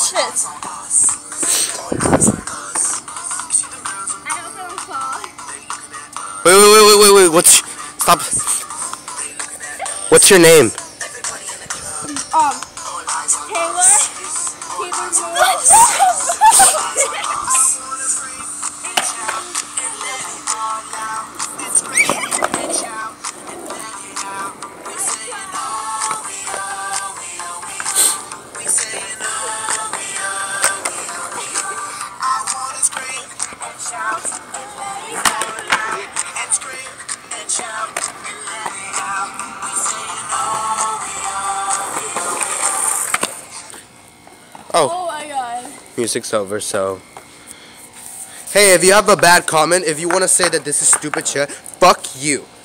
Watch this. Wait. Stop. What's your name? Oh my god. Music's over, so. Hey, if you have a bad comment, if you want to say that this is stupid shit, fuck you.